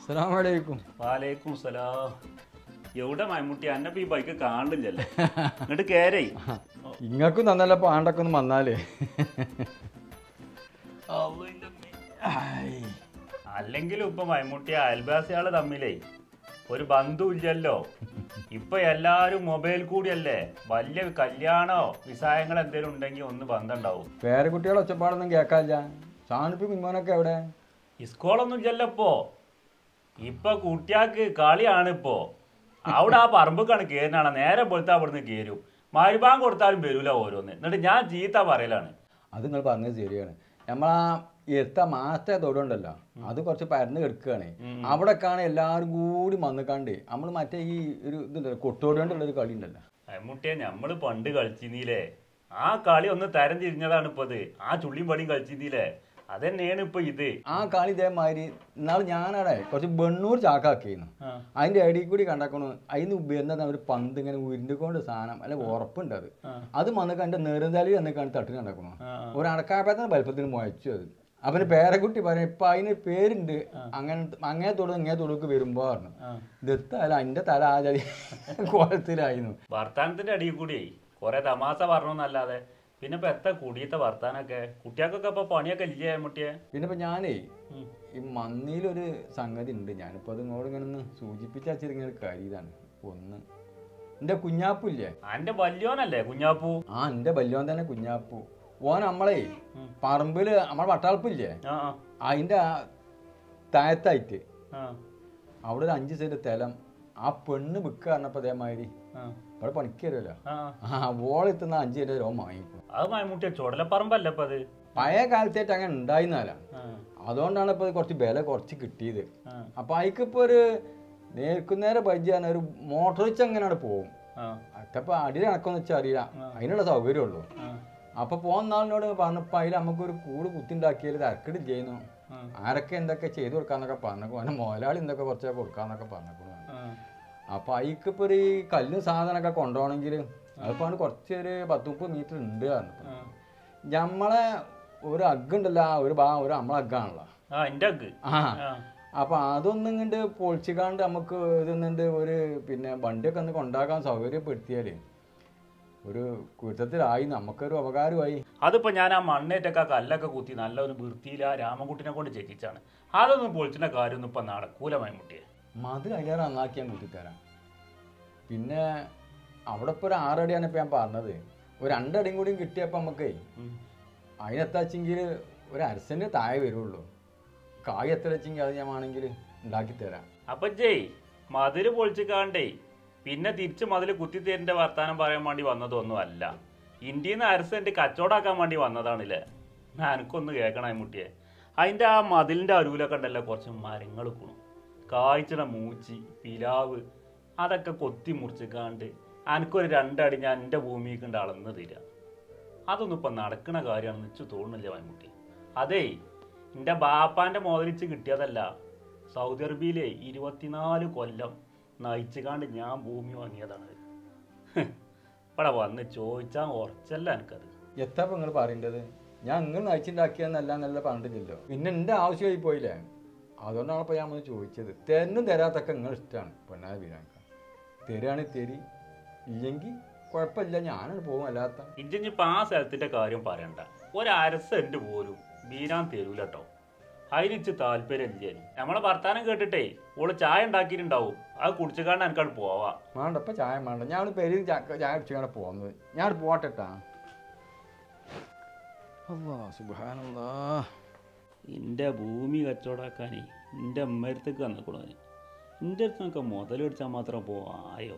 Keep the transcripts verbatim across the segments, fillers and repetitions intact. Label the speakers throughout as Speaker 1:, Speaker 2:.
Speaker 1: അസ്സലാമലൈക്കും.
Speaker 2: വാലേക്കും സലാം. എവിടെ മൈമുട്ടി അന്നെ ഈ ബൈക്ക് കാണില്ലല്ലേ? എന്നിട്ട് കേരേ
Speaker 1: ഇങ്ങക്കും തന്നല്ല പാണ്ടൊക്കെ ഒന്ന് വന്നാലേ.
Speaker 2: അല്ലെങ്കിലും ഇപ്പൊ മൈമുട്ടി അയൽവാസികള് തമ്മിലേ ഒരു ബന്ധുവില്ലല്ലോ. ഇപ്പൊ എല്ലാരും മൊബൈൽ കൂടിയല്ലേ. വലിയ കല്യാണോ വിസായങ്ങൾ എന്തെങ്കിലും ഉണ്ടെങ്കിൽ ഒന്ന് ബന്ധം ഉണ്ടാവും.
Speaker 1: പേരക്കുട്ടികളെ ഒച്ചപ്പാടൊന്നും കേൾക്കാനില്ല. സാണിപ്പി കുഞ്ഞോനൊക്കെ എവിടെ?
Speaker 2: സ്കൂളൊന്നും ഇല്ലല്ലോ ഇപ്പോ. ഇപ്പൊ കുട്ടിയാക്ക് കളിയാണ് ഇപ്പോ. അവിടെ ആ പറമ്പൊക്കെയാണ് കയറിനാണ്. നേരെ പോലത്തെ അവിടുന്ന് കയറും. മരുഭാഗം കൊടുത്താലും വരൂല ഓരോന്ന്. എന്നിട്ട് ഞാൻ ചീത്ത പറയലാണ്.
Speaker 1: അത് നിങ്ങൾ പറഞ്ഞത് ശരിയാണ്. നമ്മളാ എടുത്ത മാസത്തെ തൊടുണ്ടല്ലോ, അത് കുറച്ച് പരന്ന് കിടക്കുകയാണ്. അവിടെക്കാണ് എല്ലാവരും കൂടി വന്നിക്കാണ്ട് നമ്മൾ മറ്റേ ഈ ഒരു ഇതുണ്ടല്ലോ കൊട്ടോടുകൊണ്ടുള്ളൊരു കളി ഉണ്ടല്ലോ.
Speaker 2: മുട്ടിയെ നമ്മള് പണ്ട് കളിച്ചിരുന്നീലേ. ആ കളി ഒന്ന് തരം തിരിഞ്ഞതാണ് ഇപ്പൊ ഇത്. ആ ചുള്ളിയും പടിയും കളിച്ചിരുന്നീലേ, അതന്നെയാണ് ഇപ്പൊ ഇത്.
Speaker 1: ആ കളി ഇതേമാതിരി ഇന്നാൾ ഞാനവിടെ കുറച്ച് വെണ്ണൂർ ചാക്കാക്കിയിരുന്നു. അതിന്റെ ഇടയിൽ കൂടി കണ്ടാക്കണു അതിന് ഉപയോഗിക്കുന്ന ഒരു പന്ത് ഇങ്ങനെ ഉരുണ്ടുകൊണ്ട് സാധനം അല്ലെ ഉറപ്പുണ്ട്. അത് അത് വന്ന് കണ്ട് നെറുതലി എന്ന് കണ്ട് തട്ടിന് കണ്ടാക്കണു. ഒരു അടക്കാപ്പത്തിന് വലുപ്പത്തിന് മുയച്ചു. അത് അവന് പേരക്കുട്ടി പറയും ഇപ്പൊ അതിന് പേരുണ്ട്. അങ്ങനെ അങ്ങേ തൊടു ഇങ്ങേ തൊടുക്ക് വരുമ്പോ പറഞ്ഞു ഇതെത്താല അതിന്റെ തല ആ ചളി കോലത്തിലായിരുന്നു.
Speaker 2: വർത്താനത്തിന്റെ അടിയിൽ കൂടി കൊറേ തമാശ പറഞ്ഞോന്നല്ലാതെ പിന്നെ ഇപ്പൊ എത്ര കുടിയത്തെ വർത്താനൊക്കെ. കുട്ടികൾക്കൊക്കെ ഇപ്പൊ പണിയൊക്കെ ഇല്ലേ മുട്ടിയെ?
Speaker 1: പിന്നെ ഇപ്പൊ ഞാനേ ഈ മണ്ണിലൊരു സംഗതി ഉണ്ട്. ഞാനിപ്പോ അത് ഇങ്ങോട്ട് ഇങ്ങനെ ഒന്ന് സൂചിപ്പിച്ചിങ്ങനെ കാര്യതാണ്. ഒന്ന് എന്റെ കുഞ്ഞാപ്പു ഇല്ലേ,
Speaker 2: എന്റെ വല്യോനല്ലേ കുഞ്ഞാപ്പു?
Speaker 1: ആ എന്റെ വല്യോൻ തന്നെ കുഞ്ഞാപ്പു. ഓൻ നമ്മളെ പറമ്പില് നമ്മളെ വട്ടാളപ്പില്ലേ അതിന്റെ താഴത്തായിട്ട് അവിടെ ഒരു അഞ്ച് സെന്റ് സ്ഥലം ആ പെണ്ണ് വിൽക്ക പറഞ്ഞപ്പോ അതേമാതിരി അവിടെ പണിക്കരുമല്ലോ. ആ ഓളെത്തുന്ന അഞ്ച് സെന്റ് രൂപ വാങ്ങിക്കും.
Speaker 2: അത് മൈമുട്ടിയ ചുടലപ്പറമ്പല്ലേ ഇപ്പൊ അത്?
Speaker 1: പഴയ കാലത്തായിട്ട് അങ്ങനെ ഉണ്ടായിരുന്നാല. അതുകൊണ്ടാണ് ഇപ്പൊ കുറച്ച് വില കുറച്ച് കിട്ടിയത്. അപ്പൊ അതിക്കിപ്പോ ഒരു നേർക്കുന്നേരം പരിചയം ഒരു മോട്ടോർ വെച്ച് അങ്ങനെയാണ് പോകും. അപ്പൊ അടിയിൽ കണക്കൊന്ന് വെച്ചാൽ അറിയില്ല, അതിനുള്ള സൗകര്യമുള്ളൂ. അപ്പൊ പോകുന്ന ആളിനോട് പറഞ്ഞപ്പോ അതിൽ നമുക്കൊരു കൂട് കുത്തിണ്ടാക്കിയാൽ തിരക്കിട് ചെയ്യുന്നു. ആരൊക്കെ എന്തൊക്കെ ചെയ്തു കൊടുക്കാന്നൊക്കെ പറഞ്ഞേക്കും. അവനെ മുതലാളി എന്തൊക്കെ കുറച്ചൊക്കെ കൊടുക്കാന്നൊക്കെ പറഞ്ഞേക്കും. അപ്പൊ അതിക്കിപ്പോ ഒരു കല്ലും സാധനമൊക്കെ കൊണ്ടുപോകണമെങ്കിൽ അതിപ്പോ കുറച്ചൊരു പത്ത് മുപ്പത് മീറ്റർ ഉണ്ട്. നമ്മളെ ഒരു അഗ്ഗുണ്ടല്ലോ, ഒരു ഭാഗം ഒരു നമ്മളെ അഗ്ഗാണല്ലോ. ആ അപ്പൊ അതൊന്നും ഇങ്ങോട്ട് പൊളിച്ചിക്കാണ്ട് നമുക്ക് ഇതൊന്നുണ്ട് ഒരു പിന്നെ വണ്ടിയൊക്കെ ഒന്ന് കൊണ്ടാക്കാൻ സൗകര്യപ്പെടുത്തിയാല് ഒരു കുറ്റത്തിലായി, നമുക്കൊരു ഉപകാരമായി.
Speaker 2: അതിപ്പോ ഞാൻ ആ മണ്ണേറ്റൊക്കെ കല്ലൊക്കെ കുത്തി നല്ല ഒരു വൃത്തിയില്ല രാമൻകുട്ടിനെ കൊണ്ട് ചെക്കിച്ചാണ്. അതൊന്നും പൊളിച്ചിന്റെ കാര്യമൊന്നും ഇപ്പൊ നടക്കൂല മൈമുട്ടിയെ.
Speaker 1: മതിൽ അതിലേറെ നന്നാക്കിയാൽ കുത്തിത്തരാം. പിന്നെ അവിടെ ഇപ്പൊ ഒരു ആറടിയാണ് ഇപ്പൊ ഞാൻ പറഞ്ഞത്. ഒരു രണ്ടടിയും കൂടിയും കിട്ടിയപ്പോ നമുക്കേ അതിനെത്താച്ചെങ്കിൽ ഒരു അരസന്റെ താഴെ വരുള്ളൂ. കായ് എത്ര വെച്ചെങ്കിൽ അത് ഞാൻ വേണമെങ്കിൽ ഉണ്ടാക്കി തരാം.
Speaker 2: അപ്പൊ ജയ് മതില് പൊളിച്ചിക്കാണ്ടേ പിന്നെ തിരിച്ച് മതിൽ കുത്തിത്തേരിന്റെ വർത്താനം പറയാൻ വേണ്ടി വന്നതൊന്നും അല്ല. ഇന്ത്യന്ന് അരസന്റെ കച്ചവടാക്കാൻ വേണ്ടി വന്നതാണല്ലേ. എനിക്കൊന്ന് കേൾക്കണേ മുട്ടിയെ. അതിന്റെ ആ മതിലിന്റെ അരുവിലൊക്കെ ഉണ്ടല്ലോ കുറച്ച് മരങ്ങൾ കൂണു, കായ്ച്ചണ മൂച്ചി പിലാവ്, അതൊക്കെ കൊത്തി മുറിച്ചിക്കാണ്ട് എനിക്കൊരു രണ്ടടി ഞാൻ എൻ്റെ ഭൂമിക്ക് അളന്ന് തരാം. അതൊന്നും ഇപ്പം നടക്കണ കാര്യമാണെന്ന് വെച്ച് തോന്നുന്നില്ല മൈമുട്ടി. അതേ എൻ്റെ ബാപ്പാൻ്റെ മോദലിച്ച് കിട്ടിയതല്ല. സൗദി അറേബ്യയിലെ ഇരുപത്തിനാല് കൊല്ലം നയിച്ചുകാണ്ട് ഞാൻ ഭൂമി വാങ്ങിയതാണ്. ഇവിടെ വന്ന് ചോദിച്ചാൽ ഉറച്ചല്ല എനിക്കത്.
Speaker 1: എത്ര നിങ്ങൾ പറയേണ്ടത്? ഞാൻ നിങ്ങൾ നയിച്ചുണ്ടാക്കിയെന്നല്ല നല്ല പറഞ്ഞിട്ടില്ലല്ലോ. പിന്നെ എൻ്റെ ആവശ്യമായി പോയില്ലേ, അതുകൊണ്ടാണ് ഇപ്പോൾ ഞാൻ വന്ന് ചോദിച്ചത്. തെന്നും തരാത്തൊക്കെ നിങ്ങൾ ഇഷ്ടമാണ്. പെണ്ണാതെ വീരാക്ക തരികയാണെങ്കിൽ തരി, ഇല്ലെങ്കിൽ കുഴപ്പമില്ല, ഞാനത് പോകും. അല്ലാത്ത
Speaker 2: ഇഞ്ചിപ്പോൾ ആ സ്ഥലത്തിൻ്റെ കാര്യം പറയണ്ട. ഒരരസെന്റ് പോലും വീരാൻ തരൂല കേട്ടോ. അതിനിച്ച് താല്പര്യം ഇല്ലേ. നമ്മളെ വർത്താനം കേട്ടിട്ടേ ഓള് ചായ ഉണ്ടാക്കിയിട്ടുണ്ടാവും. അത് കുടിച്ചുകാണ്ട് എനിക്കവിടെ പോവാ.
Speaker 1: വേണ്ട ഇപ്പം ചായ വേണ്ട, ഞാൻ പെരി ചായ കുടിച്ചാണ് പോകുന്നത്. ഞാൻ പോട്ടെട്ടാ. അല്ലാഹ് സുബ്ഹാനല്ലാഹ്.
Speaker 2: എൻ്റെ ഭൂമി കച്ചവടാക്കാനേ എൻ്റെ അമ്മയടുത്തേക്ക് വന്നിക്കണേ. എൻ്റെ അടുത്ത് നിന്നൊക്കെ മുതലെടുത്താൽ മാത്രം പോവായോ?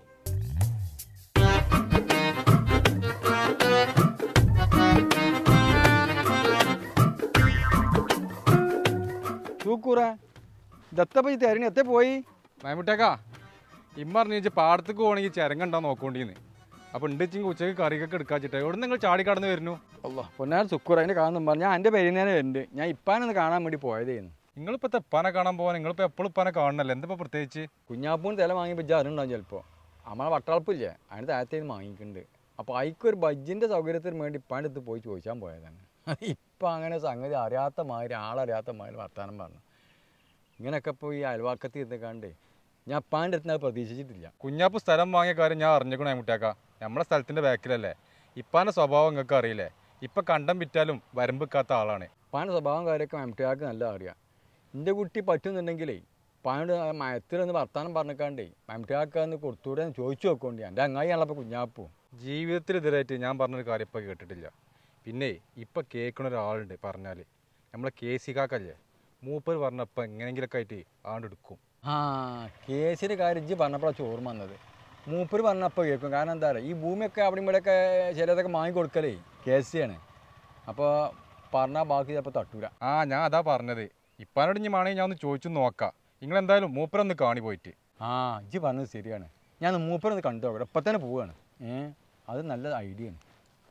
Speaker 1: തൂക്കൂറ ദത്തപ്പ തരണി എത്ര പോയി?
Speaker 3: മൈമുട്ടേക്കാ ഇമ്മ അറിഞ്ഞു പാടത്തേക്ക് പോകണമെങ്കിൽ ചിരങ്ങുണ്ടോ നോക്കോണ്ടിന്ന്. അപ്പൊ ഉണ്ടെങ്കിൽ ഉച്ചക്ക് കറിക്കൊക്കെ എടുക്കാച്ചിട്ടെ. എവിടെ നിങ്ങൾ ചാടി കടന്ന് വരുന്നു?
Speaker 1: അല്ലോ പൊന്നാർ സുക്കൂർ അതിനെ കാണുന്നു പറഞ്ഞു. ഞാൻ എൻ്റെ പെരുന്നേനെ വരുന്നുണ്ട്. ഞാൻ ഇപ്പാനൊന്ന് കാണാൻ വേണ്ടി പോയതായിരുന്നു.
Speaker 3: നിങ്ങളിപ്പോ തെപ്പാനെ കാണാൻ പോകാൻ നിങ്ങളിപ്പോ എപ്പോഴും ഇപ്പാനെ കാണണല്ലോ. എന്താ പ്രത്യേകിച്ച്?
Speaker 1: കുഞ്ഞാപ്പൂന് തല വാങ്ങി ബജ്ജ അറിയുണ്ടാവും ചിലപ്പോൾ. നമ്മളെ വട്ടാളപ്പില്ലേ അതിൻ്റെ താഴത്തേന്ന് വാങ്ങിക്കുന്നുണ്ട്. അപ്പോൾ അതിക്കൊരു ബജ്ജിൻ്റെ സൗകര്യത്തിന് വേണ്ടി ഇപ്പാൻ്റെ അടുത്ത് പോയി ചോദിച്ചാൽ പോയതാണ്. ഇപ്പം അങ്ങനെ സംഗതി അറിയാത്ത മാതിരി ആളറിയാത്ത മാതിരി വർത്താനം പറഞ്ഞു. ഇങ്ങനെയൊക്കെ ഇപ്പോൾ ഈ അയൽവാക്കത്ത് ഇരുന്നിക്കാണ്ട് ഞാൻ അപ്പാൻ്റെ അടുത്ത് അത് പ്രതീക്ഷിച്ചിട്ടില്ല.
Speaker 3: കുഞ്ഞാപ്പ് സ്ഥലം വാങ്ങിയ കാര്യം ഞാൻ അറിഞ്ഞേക്കണേ മുട്ടാക്ക. നമ്മളെ സ്ഥലത്തിൻ്റെ ബാക്കിലല്ലേ. ഇപ്പാൻ്റെ സ്വഭാവം നിങ്ങൾക്ക് അറിയില്ലേ. ഇപ്പം കണ്ടം വിറ്റാലും വരമ്പിക്കാത്ത ആളാണ്.
Speaker 1: പാൻ്റെ സ്വഭാവം കാര്യമൊക്കെ മമ്മൂട്ടിയാൾക്ക് നല്ല അറിയാം. എൻ്റെ കുട്ടി പറ്റുന്നുണ്ടെങ്കിലേ പാനോട് മയത്തിലൊന്ന് വർത്താനം പറഞ്ഞേക്കാണ്ടേ മമ്മൂട്ടിയാൾക്കൊന്ന് കൊടുത്തൂടെ എന്ന് ചോദിച്ചു നോക്കോണ്ടി. എൻ്റെ അങ്ങായിയാണല്ലോ ഇപ്പോൾ കുഞ്ഞാപ്പൂ.
Speaker 3: ജീവിതത്തിൽ ഇതുവരെയായിട്ട് ഞാൻ പറഞ്ഞൊരു കാര്യം ഇപ്പം കേട്ടിട്ടില്ല. പിന്നെ ഇപ്പം കേൾക്കണ ഒരാളുണ്ട് പറഞ്ഞാൽ നമ്മളെ കെ സി കാക്കല്ലേ, മൂപ്പർ പറഞ്ഞപ്പോൾ എങ്ങനെയെങ്കിലൊക്കെ ആയിട്ട് ആണ്ട് എടുക്കും.
Speaker 1: ആ കേസിൻ്റെ കാര്യം ഇജ്ജ് പറഞ്ഞപ്പോഴാണ് ചോർമ്മ വന്നത്. മൂപ്പർ പറഞ്ഞപ്പോൾ കേൾക്കും. കാരണം എന്താ പറയുക, ഈ ഭൂമിയൊക്കെ അവിടെ ഇവിടെയൊക്കെ ചിലതൊക്കെ വാങ്ങിക്കൊടുക്കലേ കെ സിയാണ്. അപ്പോൾ പറഞ്ഞാൽ ബാക്കി ചിലപ്പോൾ തട്ടൂല.
Speaker 3: ആ ഞാൻ അതാ പറഞ്ഞത്. ഇപ്പാനോട് ഇനി വേണമെങ്കിൽ ഞാൻ ഒന്ന് ചോദിച്ചു നോക്കാം. നിങ്ങളെന്തായാലും മൂപ്പരൊന്ന് കാണി പോയിട്ട്.
Speaker 1: ആ ഇജ്ജ് പറഞ്ഞത് ശരിയാണ്. ഞാൻ മൂപ്പരൊന്ന് കണ്ടു നോക്കട്ടെ. ഇപ്പം തന്നെ പോവുകയാണ്. ഏ അത് നല്ല ഐഡിയ ആണ്.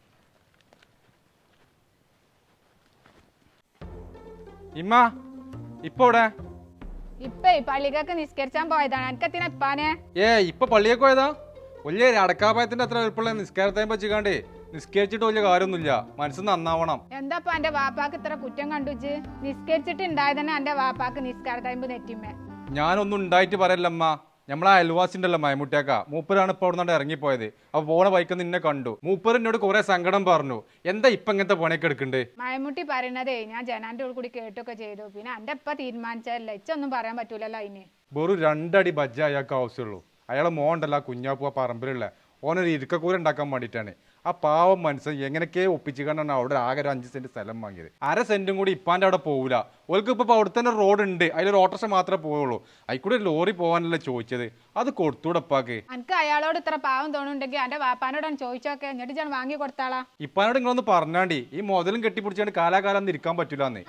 Speaker 3: ഇമ്മ ഇപ്പൊ ഇവിടെ
Speaker 4: ഇപ്പേ പള്ളിക്കൊക്കെ നിസ്കരിച്ചാൻ പോയതാണ്. എനിക്കെത്തിന ഇപ്പാനെ
Speaker 3: ഏ ഇപ്പൊ പള്ളിയൊക്കെ പോയതാ? വലിയ അടക്കാപായത്തിന്റെ അത്ര എളുപ്പമുള്ള നിസ്കാരത്തെ പറ്റിക്കാണ്ടേ നിസ്കരിച്ചിട്ട് വലിയ കാര്യമൊന്നുമില്ല. മനസ്സ് നന്നാവണം.
Speaker 4: എന്താപ്പ എന്റെ വാപ്പാക്ക് ഇത്ര കുറ്റം കണ്ടുച്ച്? നിസ്കരിച്ചിട്ട് ഉണ്ടായതന്നെ എന്റെ വാപ്പാക്ക് നിസ്കാര ടൈമ്പ് നെറ്റിമ്മേ.
Speaker 3: ഞാനൊന്നും ഉണ്ടായിട്ട് പറയല്ലമ്മ. നമ്മളെ അയൽവാസിന്റെ അല്ല മയമുട്ടിയാക്ക. മൂപ്പരാണ് ഇപ്പൊ അവിടെ ഇറങ്ങിപ്പോയത്. അപ്പൊ പോണ ബൈക്ക് നിന്നെ കണ്ടു. മൂപ്പർ എന്നോട് കുറെ സങ്കടം പറഞ്ഞു. എന്താ ഇപ്പൊ ഇങ്ങനത്തെ പണിയൊക്കെ എടുക്കണ്ടേ?
Speaker 4: മയമുട്ടി പറയണതേ ഞാൻ ജനാന്റെ ഉള്ളിൽ കൂടി കേട്ടൊക്കെ ചെയ്തു. പിന്നെ എന്റെ ഇപ്പ തീരുമാനിച്ചതല്ല. ഇച്ചൊന്നും പറയാൻ പറ്റൂലല്ലോ അതിന്.
Speaker 3: വെറും രണ്ടടി ബജ്ജ അയാൾക്ക് ആവശ്യമുള്ളൂ. അയാളെ മോണ്ടല്ല കുഞ്ഞാപ്പൂ ആ പറമ്പിലുള്ള ഓനൊരു ഇരിക്കക്കൂര ഉണ്ടാക്കാൻ വേണ്ടിയിട്ടാണ്. ആ പാവം മനസ്സ് എങ്ങനെയൊക്കെ ഒപ്പിച്ചു കണ്ടാണ് അവിടെ ആകെ ഒരു അഞ്ച് സെന്റ് സ്ഥലം വാങ്ങിയത്. അര സെന്റും കൂടി ഇപ്പാൻ്റെ അവിടെ പോകില്ല. ഓൾക്ക് ഇപ്പൊ അവിടെ തന്നെ റോഡ് ഉണ്ട്. അതിലൊരു ഓട്ടോറിക്ഷ മാത്രമേ പോവുള്ളൂ. അതിൽക്കൂടെ ലോറി പോകാനല്ലേ ചോദിച്ചത്. അത് കൊടുത്തൂടപ്പാക്ക്.
Speaker 4: എനിക്ക് അയാളോട് ഇത്ര പാവം തോന്നുന്നുണ്ടെങ്കിൽ എന്റെ വാപ്പാനോടാണ് ചോദിച്ചോക്കെ. എന്നിട്ട് ഞാൻ വാങ്ങി കൊടുത്താളാ.
Speaker 3: ഇപ്പാനോട് നിങ്ങളൊന്ന് പറഞ്ഞാണ്ടി. ഈ മുതലും കെട്ടിപ്പിടിച്ചാണ്ട് കാലാകാലം ഒന്നും ഇരിക്കാൻ പറ്റൂലെന്ന്.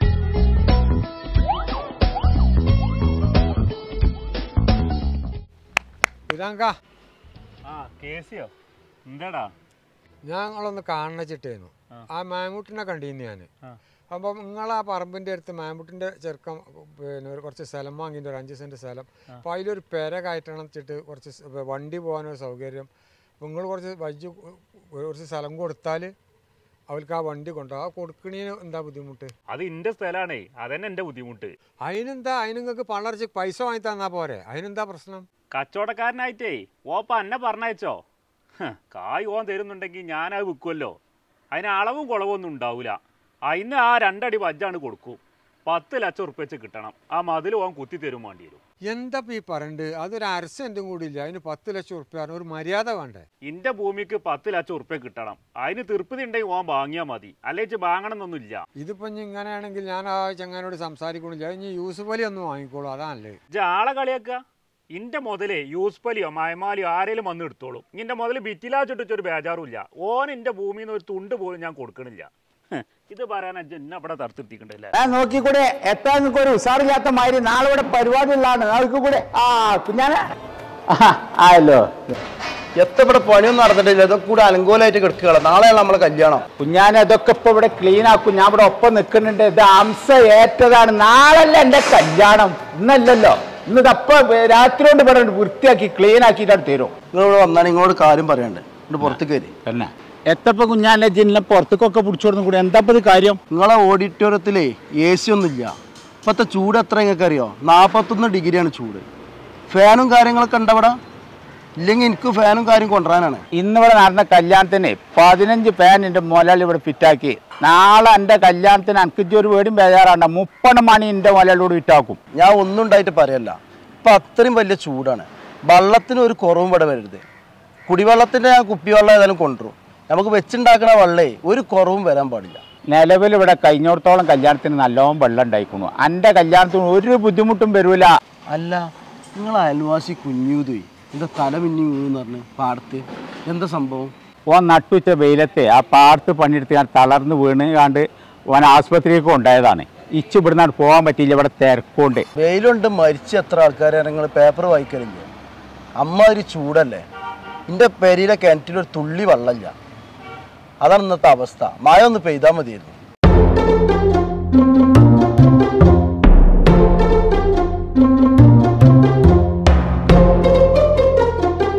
Speaker 2: എന്താടാ
Speaker 5: ഞങ്ങളൊന്ന് കാണിച്ചിട്ടേന്നു. ആ മാമൂട്ടിനെ കണ്ടിരുന്നു ഞാൻ. അപ്പം നിങ്ങൾ ആ പറമ്പിൻ്റെ അടുത്ത് മാമൂട്ടിൻ്റെ ചെറുക്കം പിന്നെ ഒരു കുറച്ച് സ്ഥലം വാങ്ങിയിട്ട് ഒരു അഞ്ച് സെൻറ്റ് സ്ഥലം. അപ്പോൾ അതിലൊരു പെര കയറ്റണം വെച്ചിട്ട് കുറച്ച് വണ്ടി പോകാനൊരു സൗകര്യം. അപ്പോൾ നിങ്ങൾ കുറച്ച് വജ്ജ് കുറച്ച് സ്ഥലം കൊടുത്താൽ അവർക്ക് ആ വണ്ടി കൊണ്ടുപോകും. ആ കൊടുക്കണീന് എന്താ ബുദ്ധിമുട്ട്?
Speaker 2: അത് എന്റെ സ്ഥലമാണേ. അതന്നെ എന്റെ ബുദ്ധിമുട്ട്.
Speaker 5: അതിനെന്താ? അതിന് നിങ്ങൾക്ക് പള്ളർച്ച് പൈസ വാങ്ങി തന്നാൽ പോരെ. അതിനെന്താ പ്രശ്നം?
Speaker 2: കച്ചവടക്കാരനായിട്ടേ ഓപ്പ എന്നെ പറഞ്ഞയച്ചോ. കായ് ഓൻ തരുന്നുണ്ടെങ്കിൽ ഞാനത് വിൽക്കുമല്ലോ. അതിന് അളവും കുളവൊന്നും ഉണ്ടാവില്ല. അതിന് ആ രണ്ടടി വജ്ജാണ് കൊടുക്കും. പത്ത് ലക്ഷം ഉറുപ്പ്യ വെച്ച് കിട്ടണം. ആ മതിൽ ഓൻ കുത്തി തരും വേണ്ടി വരും.
Speaker 5: എന്താ ഈ പറയണ്ട്? അതൊരു അര സെന്റും കൂടി ഇല്ല. അതിന് പത്ത് ലക്ഷം ഉറുപ്പ്യ ഒരു മര്യാദ വേണ്ടേ?
Speaker 2: ഇന്റെ ഭൂമിക്ക് പത്ത് ലക്ഷം ഉറുപ്പ്യ കിട്ടണം. അതിന് തീർപ്പതി ഉണ്ടെങ്കിൽ ഓൻ വാങ്ങിയാൽ മതി. അല്ലെങ്കിൽ വാങ്ങണം എന്നൊന്നുമില്ല.
Speaker 5: ഇതിപ്പോ ഇങ്ങനെയാണെങ്കിൽ ഞാൻ ആ ചങ്ങാനോട് സംസാരിക്കണില്ല. ഇനി യൂസുഫ് അലി ഒന്ന് വാങ്ങിക്കോളൂ. അതാണല്ലേ
Speaker 2: ആളെ കളിയാക്കുക. ഇന്റെ മുതലേ യൂസുഫ് അലിയോ മയമാലിയോ ആരേലും വന്ന് എടുത്തോളും. ഇന്റെ മുതൽ ബിറ്റിലാ ചുട്ടിച്ചൊരു ബേജാറുമില്ല. ഓൻ എന്റെ ഭൂമിയിൽ നിന്ന് ഒരു തുണ്ട് പോലും ഞാൻ കൊടുക്കണില്ല. ഇത് പറയാൻ എന്നെ അവിടെ തടുത്തിട്ടിക്കണ്ടല്ലേ?
Speaker 6: നോക്കിക്കൂടെ എത്താ നിങ്ങൾക്ക് ഒരു ഉസാറില്ലാത്ത മാതിരി. നാളെ ഇവിടെ പരിപാടി ഉള്ളതാണ്. നോക്കിക്കൂടെ. ആ കുഞ്ഞാനെ ആയല്ലോ.
Speaker 7: എത്ര ഇവിടെ പണിയൊന്നും നടന്നിട്ടില്ല. ഇതൊക്കെ കൂടെ അലങ്കോലായിട്ട് കിടക്കുകയാണ്. നാളെയാണ് നമ്മളെ കല്യാണം.
Speaker 6: കുഞ്ഞാനെ അതൊക്കെ ഇപ്പൊ ഇവിടെ ക്ലീൻ ആക്കും. ഞാൻ ഇവിടെ ഒപ്പം നിൽക്കുന്നുണ്ട്. ഇത് അംസ ഏറ്റതാണ്. നാളല്ല എന്റെ കല്യാണം, ഇന്നല്ലല്ലോ. ഇന്ന് ഇതപ്പ രാത്രി കൊണ്ട് ഇവിടെ വൃത്തിയാക്കി ക്ലീൻ ആക്കിയിട്ടാണ് തരും.
Speaker 7: നിങ്ങളിവിടെ വന്നാൽ നിങ്ങളോട് കാര്യം പറയാണ്ട് ഇവിടെ പുറത്ത് കയറി
Speaker 6: തന്നെ എത്തപ്പോ കുഞ്ഞാനെ ജില്ല പുറത്തേക്കൊക്കെ പിടിച്ചോടുന്നു കൂടെ. എന്താ ഇത് കാര്യം?
Speaker 7: നിങ്ങളെ ഓഡിറ്റോറിയത്തിലേ എ സി ഒന്നുമില്ല. ഇപ്പോഴത്തെ ചൂട് എത്ര നിങ്ങൾക്ക് അറിയോ? നാൽപ്പത്തൊന്ന് ഡിഗ്രിയാണ് ചൂട്. ഫാനും കാര്യങ്ങളൊക്കെ ഉണ്ടവിടെ? ഇല്ലെങ്കിൽ എനിക്ക് ഫാനും കാര്യം കൊണ്ടുവരാനാണ്.
Speaker 6: ഇന്നിവിടെ നടന്ന കല്യാണത്തിന് പതിനഞ്ച് ഫാൻ എൻ്റെ മുതലാളി ഇവിടെ ഫിറ്റാക്കി. നാളെ എൻ്റെ കല്യാണത്തിന് എനിക്ക് ഒരു വേടിയും ബേജാറാണ്ട. മുപ്പത് മണി എൻ്റെ മുതലാളിയോട് ഫിറ്റാക്കും.
Speaker 7: ഞാൻ ഒന്നും ഉണ്ടായിട്ട് പറയല്ല. ഇപ്പം അത്രയും വലിയ ചൂടാണ്. വെള്ളത്തിന് ഒരു കുറവും ഇവിടെ വരരുത്. കുടിവെള്ളത്തിൻ്റെ ഞാൻ കുപ്പിവെള്ളം ഏതായാലും കൊണ്ടുവരും. നമുക്ക് വെച്ചുണ്ടാക്കുന്ന വെള്ളേ ഒരു കുറവും വരാൻ പാടില്ല.
Speaker 6: നിലവിൽ ഇവിടെ കഴിഞ്ഞോടത്തോളം കല്യാണത്തിന് നല്ലോണം വെള്ളം ഉണ്ടായിക്കണു. എൻ്റെ കല്യാണത്തിന് ഒരു ബുദ്ധിമുട്ടും വരൂല.
Speaker 7: അല്ല, നിങ്ങൾ അയൽവാസി കുഞ്ഞൂതുയി എന്താ തല മിന്നി വീണെന്ന് പറഞ്ഞു പാടത്ത്? എന്താ സംഭവം?
Speaker 6: ഓൻ നട്ടുച്ച വെയിലത്തെ ആ പാടത്ത് പണിയെടുത്ത് ഞാൻ തളർന്ന് വീണ് കണ്ട് ഓൻ ആശുപത്രിയൊക്കെ ഉണ്ടായതാണ്. ഇച്ച് ഇവിടുന്ന് പോകാൻ പറ്റിയില്ല. ഇവിടെ തിരക്കുണ്ട്.
Speaker 7: വെയിലുണ്ട്. മരിച്ച എത്ര ആൾക്കാരെ നിങ്ങൾ പേപ്പർ വായിക്കലില്ലേ? അമ്മ ഒരു ചൂടല്ലേ. എൻ്റെ പെരിയിലെ കിണറ്റിലൊരു തുള്ളി വെള്ളമില്ല. അതാണ് ഇന്നത്തെ അവസ്ഥ. മഴ ഒന്ന് പെയ്താൽ മതിയായിരുന്നു.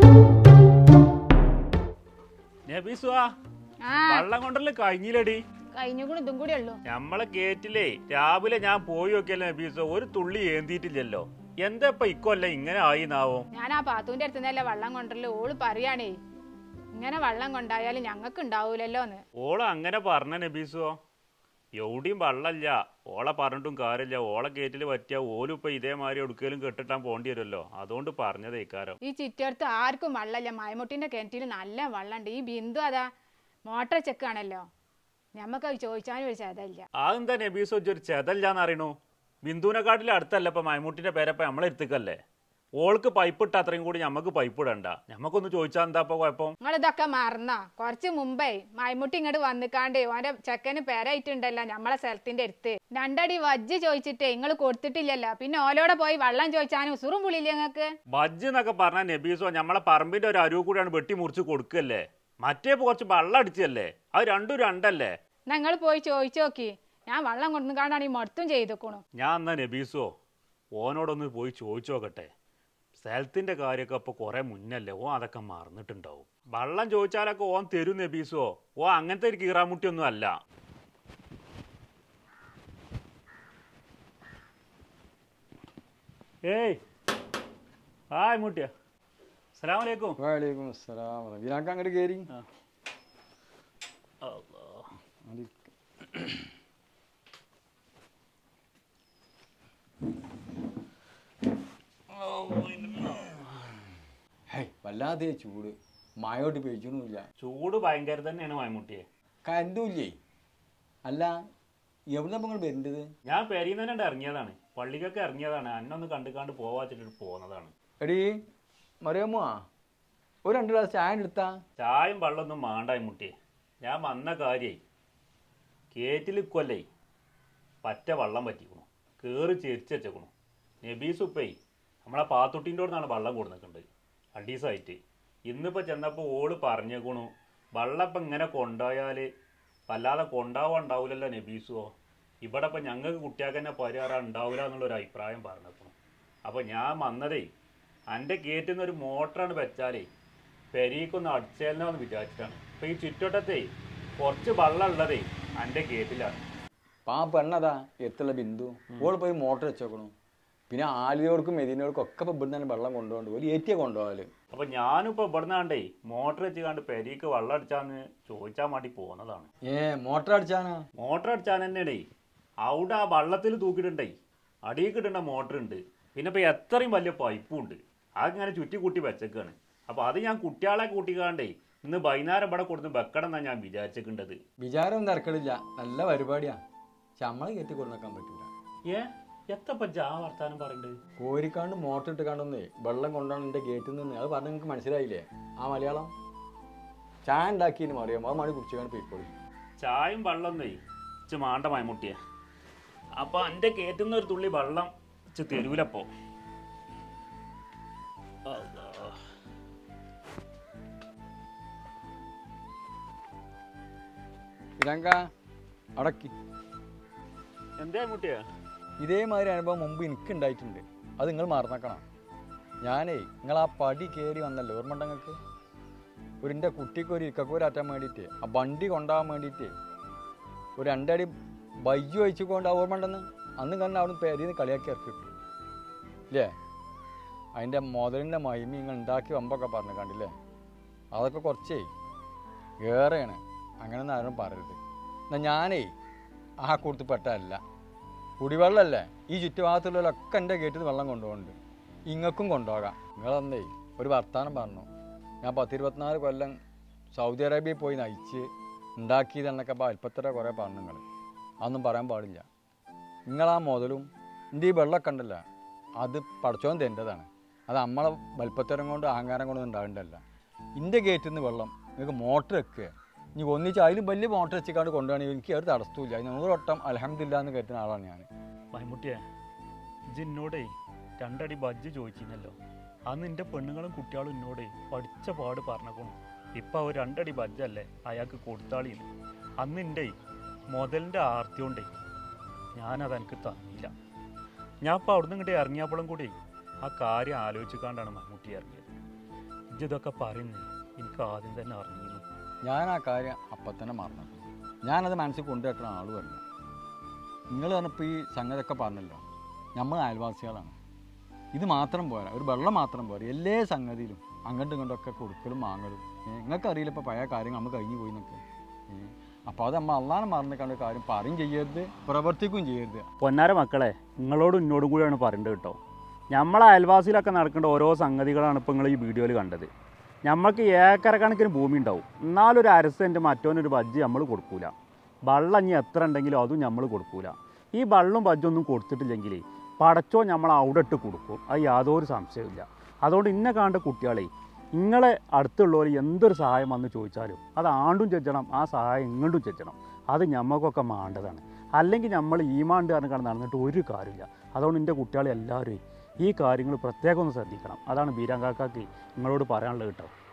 Speaker 2: വെള്ളം കൊണ്ടല്ലേ കഴിഞ്ഞില്ലടി?
Speaker 4: കഴിഞ്ഞുകൂടി ഇതും കൂടി ഉള്ളൂ.
Speaker 2: നമ്മളെ ഗേറ്റിലേ രാവിലെ ഞാൻ പോയി നോക്കിയല്ലോ നബീസോ, ഒരു തുള്ളി ഏന്തിയിട്ടില്ലല്ലോ. എന്താ ഇപ്പൊ ഇക്കൊല്ല ഇങ്ങനെ ആയിന്നാവോ?
Speaker 4: ഞാൻ ആ പാത്തൂന്റെ അടുത്തുനിന്നല്ലേ വെള്ളം കൊണ്ടല്ലോ. ഓള് പറയാണേ ഇങ്ങനെ വെള്ളം കൊണ്ടായാലും ഞങ്ങൾക്ക് ഉണ്ടാവൂലല്ലോന്ന്.
Speaker 2: ഓള് അങ്ങനെ പറഞ്ഞ നബീസോ? എവിടെയും വെള്ളമില്ല, ഓളെ പറഞ്ഞിട്ടും കാര്യമില്ല. ഓളെ ഗേറ്റിൽ പറ്റിയ ഓലും ഇപ്പൊ ഇതേമാതിരി എടുക്കലും കെട്ടിട്ടാൻ പോണ്ടി വരുമല്ലോ, അതുകൊണ്ട് പറഞ്ഞതേക്കാരം.
Speaker 4: ഈ ചുറ്റടുത്ത് ആർക്കും വെള്ളമില്ല. മൈമുട്ടിന്റെ കിണറ്റിൽ നല്ല വെള്ളമുണ്ട്. ഈ ബിന്ദു അതാ മോട്ടർ ചെക്കാണല്ലോ, ഞമ്മക്ക് ചോദിച്ചാലും ഒരു ചെതല്ല.
Speaker 2: അതെന്താ നബീസോ ഒരു ചെതല്ലാന്ന് അറിയണു? ബിന്ദുവിനെക്കാട്ടിൽ അടുത്തല്ല ഇപ്പൊ മൈമുട്ടിന്റെ പേരപ്പ നമ്മളെ എടുത്തേക്കല്ലേ. ഓൾക്ക് പൈപ്പ് ഇട്ട അത്രയും കൂടി ഞമ്മക്ക് പൈപ്പ് ഇടണ്ട. ഞമ്മക്കൊന്ന് ചോദിച്ചാൽ എന്താ ഇപ്പൊ കുഴപ്പം?
Speaker 4: നിങ്ങൾ ഇതൊക്കെ മറന്നാ? കുറച്ച് മുമ്പേ മൈമുട്ടി ഇങ്ങോട്ട് വന്നിക്കാണ്ടേ ഓന്റെ ചെക്കന് പേരായിട്ടുണ്ടല്ലോ നമ്മളെ സ്ഥലത്തിന്റെ അടുത്ത്. രണ്ടടി വജ്ജ് ചോദിച്ചിട്ടേ നിങ്ങൾ കൊടുത്തിട്ടില്ലല്ലോ. പിന്നെ ഓലോടെ പോയി വെള്ളം ചോദിച്ചാനും ഉസുറും പുളിയില്ലേ നിങ്ങൾക്ക്?
Speaker 2: വജ്ജ് എന്നൊക്കെ പറഞ്ഞ നബീസോ നമ്മളെ പറമ്പിന്റെ ഒരു അരുവ് കൂടിയാണ് വെട്ടി മുറിച്ച് കൊടുക്കല്ലേ. മറ്റേ കുറച്ച് വെള്ളം അടിച്ചല്ലേ, അത് രണ്ടും രണ്ടല്ലേ.
Speaker 4: നിങ്ങൾ പോയി ചോദിച്ചു നോക്കി. ഞാൻ വെള്ളം കൊണ്ടുകാണ്ടാണ് ഈ മൊത്തം ചെയ്തേക്കണു.
Speaker 2: ഞാൻ എന്നാ നബീസോ ഓനോടൊന്ന് പോയി ചോദിച്ചു നോക്കട്ടെ. സ്ഥലത്തിന്റെ കാര്യമൊക്കെ ഇപ്പൊ കുറെ മുന്നല്ലേ, ഓ അതൊക്കെ മറന്നിട്ടുണ്ടാവും. വെള്ളം ചോദിച്ചാലൊക്കെ ഓൻ തരും നബീസോ. ഓ അങ്ങനത്തെ ഒരു കീറാമുട്ടിയൊന്നും അല്ല. ഏയ് ഹായ് മുട്ടിയ, അസ്സലാമു അലൈക്കും.
Speaker 1: വലൈക്കും അസ്സലാം. ഇതിനൊക്കെ അങ്ങോട്ട് കയറി വല്ലാതെ ചൂട്, മഴയോട്ട് പേടിച്ചൊന്നുമില്ല.
Speaker 2: ചൂട് ഭയങ്കര തന്നെയാണ് മൈമുട്ടിയെ.
Speaker 1: കരണ്ടുമില്ലേ? അല്ല എവിടുന്ന നിങ്ങൾ വരേണ്ടത്?
Speaker 2: ഞാൻ പെരീന്ന് തന്നെ ഇറങ്ങിയതാണ്, പള്ളിക്കൊക്കെ ഇറങ്ങിയതാണ്. അന്നൊന്ന് കണ്ടുകാണ്ട് പോവാച്ചിട്ട് പോകുന്നതാണ്.
Speaker 1: എടീ മറിയാമ്മ, ഒരു രണ്ട് ഗ്ലാസ് ചായ എടുത്താ?
Speaker 2: ചായയും വെള്ളമൊന്നും മാണ്ടായി മുട്ടിയെ. ഞാൻ വന്ന കാര്യേ കേറ്റിൽ കൊല്ലേ പറ്റ വെള്ളം പറ്റിക്കണു, കയറി ചെരിച്ച് വെച്ചേക്കണു. നബീസ് ഉപ്പേ നമ്മളെ പാത്തുട്ടിൻ്റെ അടുത്താണ് വെള്ളം കൊടുക്കുന്നുണ്ട് അഡീസായിട്ട്. ഇന്നിപ്പോൾ ചെന്നപ്പോൾ ഓള് പറഞ്ഞേക്കണു വെള്ളം ഇപ്പം ഇങ്ങനെ കൊണ്ടുപോയാൽ വല്ലാതെ കൊണ്ടാവാൻ ഉണ്ടാവില്ലല്ലോ നബീസുവോ. ഇവിടെ ഇപ്പം ഞങ്ങൾക്ക് കുട്ടികൾക്ക് തന്നെ പരിഹാരം ഉണ്ടാവില്ല എന്നുള്ളൊരു അഭിപ്രായം പറഞ്ഞേക്കണു. അപ്പോൾ ഞാൻ വന്നതേ എൻ്റെ ഗേറ്റിൽ നിന്നൊരു മോട്ടറാണ് വെച്ചാലേ പെരീക്കൊന്ന് അടിച്ചേലെന്ന് വിചാരിച്ചിട്ടാണ്. ഇപ്പം ഈ ചുറ്റോട്ടത്തെ കുറച്ച് വെള്ളം ഉള്ളതേ എൻ്റെ ഗേറ്റിലാണ്.
Speaker 1: പാ പെണ്ണതാ എത്തുള്ള ബിന്ദു, ഓൾ പോയി മോട്ടർ വെച്ചേക്കണു. പിന്നെ ആലിയോർക്കും മെതിനോർക്കും ഒക്കെ ഇപ്പം ഇവിടെ തന്നെ വെള്ളം കൊണ്ടുപോകണ്ട്, ഒരു ഏറ്റിയെ കൊണ്ടുപോകല്.
Speaker 2: അപ്പം ഞാനിപ്പോൾ ഇവിടെ നിന്നാണ്ടേ മോട്ടർ വെച്ച് കണ്ട് പെരീക്ക് വെള്ളം അടിച്ചാന്ന് ചോദിച്ചാൽ വേണ്ടി പോകുന്നതാണ്.
Speaker 1: ഏ മോട്ടർ അടിച്ചാനാ?
Speaker 2: മോട്ടർ അടിച്ചാൽ തന്നെയാണേ അവിടെ ആ വള്ളത്തിൽ തൂക്കിയിട്ടുണ്ടേ അടിയിൽ കിട്ടേണ്ട മോട്ടർ ഉണ്ട്. പിന്നെ ഇപ്പം എത്രയും വലിയ പൈപ്പും ഉണ്ട്, അതിങ്ങനെ ചുറ്റി കൂട്ടി വെച്ചേക്കാണ്. അപ്പോൾ അത് ഞാൻ കുട്ടികളെ കൂട്ടിക്കാണ്ടേ ഇന്ന് വൈകുന്നേരം ഇവിടെ കൊടുത്ത് വെക്കണം എന്നാണ് ഞാൻ വിചാരിച്ചിട്ടുണ്ടത്.
Speaker 1: വിചാരം തിരക്കടില്ല, നല്ല പരിപാടിയാ. പക്ഷെ നമ്മളെ കയറ്റി കൊടുക്കാൻ പറ്റില്ല.
Speaker 2: ഏ എത്തപ്പ ജാ വർത്താനം പറയണ്ട്?
Speaker 1: കോരിക്കാണ്ട് മോട്ടർ ഇട്ട് കണ്ടൊന്നേ വെള്ളം കൊണ്ടാണ് എൻ്റെ ഗേറ്റിൽ നിന്ന്. അത് പറഞ്ഞ് നിങ്ങൾക്ക് മനസ്സിലായില്ലേ ആ മലയാളം? ചായ ഉണ്ടാക്കിയതിന് മറിയാം, അത് മണി കുടിച്ചാണ് പോയിക്കോളി.
Speaker 2: ചായയും വെള്ളമൊന്നേ ഇച്ച് മാണ്ട മൈമുട്ടിയെ. അപ്പം എൻ്റെ കയറ്റുന്ന ഒരു തുള്ളി വെള്ളം ഇച്ച് തരൂലപ്പോ.
Speaker 1: ഇരങ്ക അടക്കി.
Speaker 2: എന്താ മുട്ടിയാ?
Speaker 1: ഇതേമാതിരി അനുഭവം മുമ്പ് എനിക്ക് ഉണ്ടായിട്ടുണ്ട്, അത് നിങ്ങൾ മറന്നേക്കണം. ഞാനേ നിങ്ങൾ ആ പടി കയറി വന്നല്ലോ, ഓർമ്മ ഉണ്ട് നിങ്ങൾക്ക്? ഒരു എൻ്റെ കുട്ടിക്ക് ഒരു ഇക്കക്കൂരാറ്റാൻ വേണ്ടിയിട്ട് ആ വണ്ടി കൊണ്ടുപോകാൻ വേണ്ടിയിട്ട് ഒരു രണ്ടടി ബയ്യ് വെച്ച് കൊണ്ട് ഓർമ്മ ഉണ്ടെന്ന് അന്ന് കണ്ട് അവിടെ പേരിന്ന് കളിയാക്കി ഇറക്കി കിട്ടും ഇല്ലേ? അതിൻ്റെ മുതലിൻ്റെ മഹിമ നിങ്ങൾ ഉണ്ടാക്കി വമ്പൊക്കെ പറഞ്ഞു കണ്ടില്ലേ? അതൊക്കെ കുറച്ചേ ഏറെയാണ്, അങ്ങനെയൊന്നും ആരും പറയരുത്. എന്നാൽ ഞാനേ ആ കൂട്ടത്തിൽ പെട്ടതല്ല. കുടിവെള്ളമല്ലേ ഈ ചുറ്റുഭാഗത്തുള്ളവരൊക്കെ എൻ്റെ ഗേറ്റിൽ നിന്ന് വെള്ളം കൊണ്ടുപോകുന്നുണ്ട്, ഇങ്ങൾക്കും കൊണ്ടുപോകാം. നിങ്ങളന്നേ ഒരു വർത്തമാനം പറഞ്ഞു, ഞാൻ പത്തിരുപത്തിനാല് കൊല്ലം സൗദി അറേബ്യയിൽ പോയി നയിച്ച് ഉണ്ടാക്കിയതെന്നൊക്കെ അപ്പോൾ അല്പത്തര കുറേ പറഞ്ഞു. നിങ്ങൾ അതൊന്നും പറയാൻ പാടില്ല. നിങ്ങളാ മുതലും എൻ്റെ ഈ വെള്ളമൊക്കെ ഉണ്ടല്ലോ അത് പടച്ചോൻ തരേണ്ടതാണ്, അത് നമ്മളെ വലുപ്പത്തരം കൊണ്ട് അഹങ്കാരം കൊണ്ടൊന്നും ഉണ്ടാകേണ്ടതല്ല. എൻ്റെ ഗേറ്റിൽ നിന്ന് വെള്ളം നിങ്ങൾക്ക് മോട്ടർ വെക്കുക, ഇനി ഒന്നിച്ച് അതിലും വലിയ മോട്ടർ വെച്ചിക്കാണ്ട് കൊണ്ടുപോകണമെങ്കിൽ എനിക്ക് ഒരു തടസ്സമില്ല. അതിന് നൂറ് വട്ടം അൽഹംദുലില്ലാ എന്ന് കരുതുന്ന ആളാണ് ഞാൻ.
Speaker 2: മൈമുട്ടിയെ ഇജ്ജ് എന്നോടേ രണ്ടടി ബജ്ജ് ചോദിച്ചിരുന്നല്ലോ, അന്ന് എൻ്റെ പെണ്ണുങ്ങളും കുട്ടികളും എന്നോടേ പഠിച്ച പാട് പറഞ്ഞേക്കണം. ഇപ്പം അവർ രണ്ടടി ബജ്ജല്ലേ അയാൾക്ക് കൊടുത്താളിന്ന്. അന്ന് എൻ്റെ മുതലിൻ്റെ ആർത്തി കൊണ്ടേ ഞാനത് എനിക്ക് തന്നില്ല. ഞാൻ ഇപ്പം അവിടുന്ന് ഇങ്ങോട്ട് ഇറങ്ങിയപ്പോഴും കൂടി ആ കാര്യം ആലോചിക്കാണ്ടാണ് മമ്മൂട്ടി ഇറങ്ങിയത്. ഇജ്ജ് ഇതൊക്കെ പറയുന്നത് എനിക്ക് ആദ്യം തന്നെ അറിഞ്ഞിരുന്നു.
Speaker 1: ഞാൻ ആ കാര്യം അപ്പം തന്നെ മറന്നു. ഞാനത് മനസ്സിൽ കൊണ്ടുവെക്കുന്ന ആളുമല്ല. നിങ്ങൾ പറഞ്ഞപ്പോൾ ഈ സംഗതിയൊക്കെ പറഞ്ഞല്ലോ, നമ്മൾ അയൽവാസികളാണ്. ഇത് മാത്രം പോരാ, ഒരു വെള്ളം മാത്രം പോരാ, എല്ലാ സംഗതിയിലും അങ്ങോട്ടും ഇങ്ങോട്ടൊക്കെ കൊടുക്കലും വാങ്ങലും. നിങ്ങൾക്ക് അറിയില്ല ഇപ്പോൾ പഴയ കാര്യങ്ങൾ നമ്മൾ കഴിഞ്ഞു പോയി എന്നൊക്കെ. അപ്പോൾ അത് നമ്മൾ അള്ളാനെ മറന്നിക്കാണ്ട് കാര്യം പറയും ചെയ്യരുത്, പ്രവർത്തിക്കുകയും ചെയ്യരുത്.
Speaker 2: പൊന്നാര മക്കളെ, നിങ്ങളോടും എന്നോടും കൂടിയാണ് പറയേണ്ടത് കേട്ടോ. നമ്മളെ അയൽവാസിയിലൊക്കെ നടക്കേണ്ട ഓരോ സംഗതികളാണ് ഇപ്പോൾ നിങ്ങൾ ഈ വീഡിയോയിൽ കണ്ടത്. നമ്മൾക്ക് ഏക്കര കണക്കിന് ഭൂമി ഉണ്ടാവും, എന്നാലൊരു അര സെൻറ്റ് മറ്റോനൊരു ബജ്ജ് നമ്മൾ കൊടുക്കൂല. വെള്ളം ഇനി എത്ര ഉണ്ടെങ്കിലും അതും നമ്മൾ കൊടുക്കൂല. ഈ വെള്ളം ബജ്ജൊന്നും കൊടുത്തിട്ടില്ലെങ്കിൽ പടച്ചോ നമ്മൾ അവിടെ ഇട്ട് കൊടുക്കും, അത് യാതൊരു സംശയമില്ല. അതുകൊണ്ട് ഇന്നെ കാണേണ്ട കുട്ടികളെ, നിങ്ങളെ അടുത്തുള്ളവർ എന്തൊരു സഹായം വന്ന് ചോദിച്ചാലും അത് ആണ്ടും ചെച്ചണം, ആ സഹായം ഇങ്ങോട്ടും ചെച്ചണം. അത് ഞമ്മക്കൊക്കെ മാണ്ടതാണ്. അല്ലെങ്കിൽ നമ്മൾ ഈ മാണ്ട് കാരണം കണ്ട് നടന്നിട്ട് ഒരു കാര്യമില്ല. അതുകൊണ്ട് എൻ്റെ കുട്ടികളെ എല്ലാവരും ഈ കാര്യങ്ങൾ പ്രത്യേകം ഒന്ന് ശ്രദ്ധിക്കണം. അതാണ് ബീരാങ്കാക്കാക്ക് നിങ്ങളോട് പറയാനുള്ളത് കേട്ടോ.